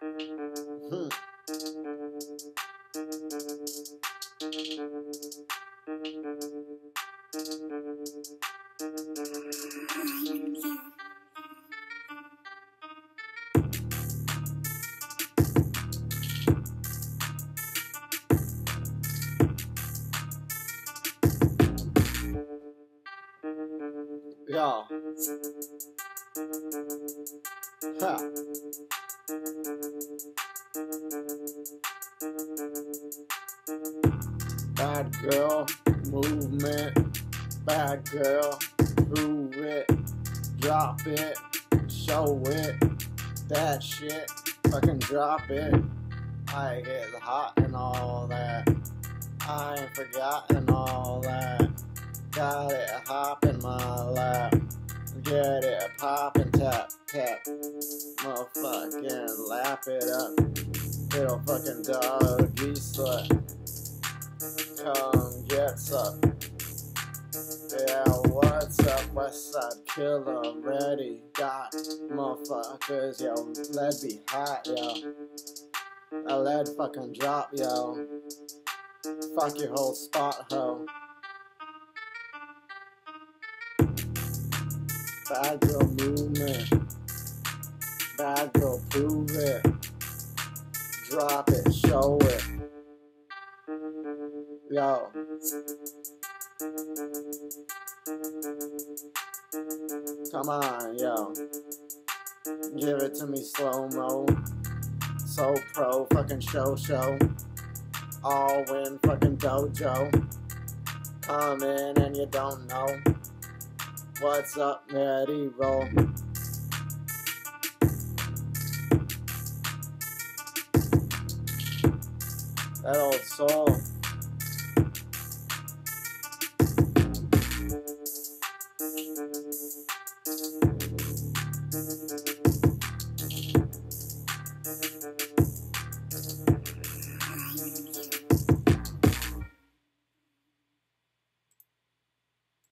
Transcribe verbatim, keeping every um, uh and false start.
Hmm. Yo. Ha. Bad girl movement. Bad girl, prove it. Drop it. Show it. That shit. Fucking drop it. I get hot and all that. I ain't forgotten all that. Got it hop in my lap. Get it poppin', tap, tap. Motherfucking lap it up. Little fucking doggy slut. Come get some. Yeah, what's up, Westside Killer? Ready, got motherfuckers, yo. Lead be hot, yo. A lead fucking drop, yo. Fuck your whole spot, ho. Bad girl movement. Bad girl prove it. Drop it, show it. Yo. Come on, yo. Give it to me slow-mo. So pro, fucking show show. All win, fucking dojo. Come in and you don't know. What's up, ready, roll. That old soul.